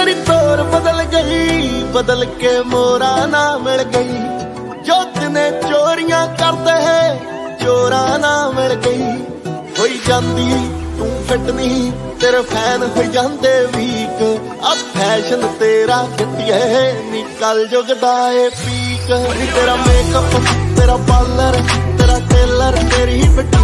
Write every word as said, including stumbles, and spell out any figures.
तेरी तोर बदल गई, बदल के मोरा ना मिल गई। जो तिने चोरियां करते है चोरा ना मिल गई। होई जांदी तू फिट नहीं, तेरे फैन हो जांदे वीक। अब फैशन तेरा कितिए नी कल जुगदा ए पीक। तेरा मेकअप तेरा पार्लर तेरा टेलर तेरी फिट